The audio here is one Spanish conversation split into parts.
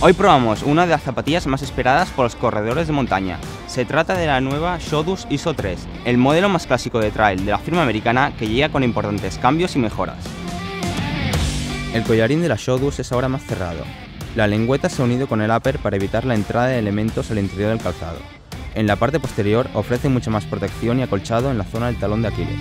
Hoy probamos una de las zapatillas más esperadas por los corredores de montaña. Se trata de la nueva Shoddus ISO 3, el modelo más clásico de trail de la firma americana que llega con importantes cambios y mejoras. El collarín de la Shoddus es ahora más cerrado. La lengüeta se ha unido con el upper para evitar la entrada de elementos al interior del calzado. En la parte posterior ofrece mucha más protección y acolchado en la zona del talón de Aquiles.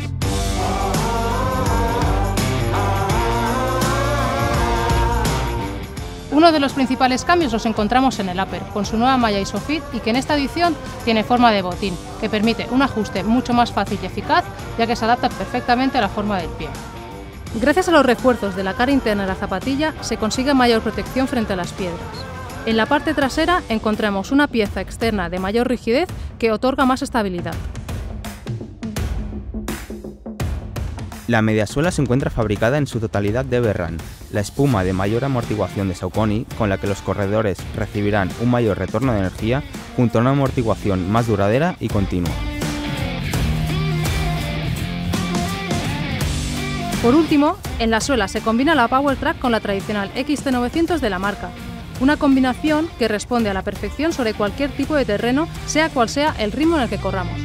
Uno de los principales cambios los encontramos en el upper, con su nueva malla ISOFIT y que en esta edición tiene forma de botín, que permite un ajuste mucho más fácil y eficaz, ya que se adapta perfectamente a la forma del pie. Gracias a los refuerzos de la cara interna de la zapatilla, se consigue mayor protección frente a las piedras. En la parte trasera encontramos una pieza externa de mayor rigidez que otorga más estabilidad. La mediasuela se encuentra fabricada en su totalidad de Everrun, la espuma de mayor amortiguación de Saucony, con la que los corredores recibirán un mayor retorno de energía junto a una amortiguación más duradera y continua. Por último, en la suela se combina la Power Track con la tradicional XT900 de la marca, una combinación que responde a la perfección sobre cualquier tipo de terreno, sea cual sea el ritmo en el que corramos.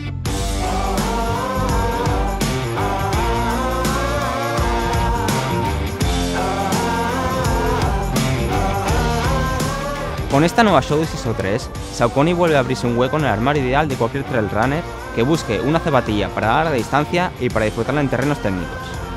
Con esta nueva Shoddus ISO 3, Saucony vuelve a abrirse un hueco en el armario ideal de cualquier trail runner que busque una zapatilla para larga distancia y para disfrutarla en terrenos técnicos.